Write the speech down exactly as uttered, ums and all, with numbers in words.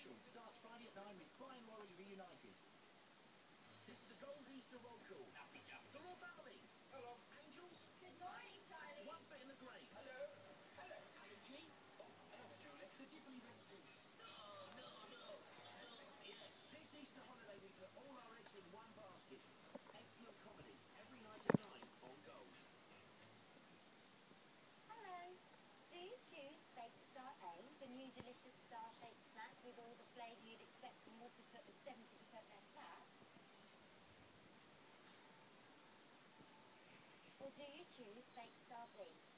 Special starts Friday at nine with Fry and Laurie reunited. This is the Gold Easter Roll Call. Happy Jump. The Royal Family. Hello. Angels. Good morning, Charlie. One Foot in the Grave. Hello. Hello. Hello, G. Oh, hello, Julie. The Dibley Residents. No, no, no. No, yes. This Easter holiday we put all our eggs in one basket. Excellent comedy. Every night at nine on Gold. Hello. Do you choose Baked Star A, the new delicious star-shaped snack with all the flavour you'd expect from Waterford with seventy percent less fat? Or do you choose Baked Star B,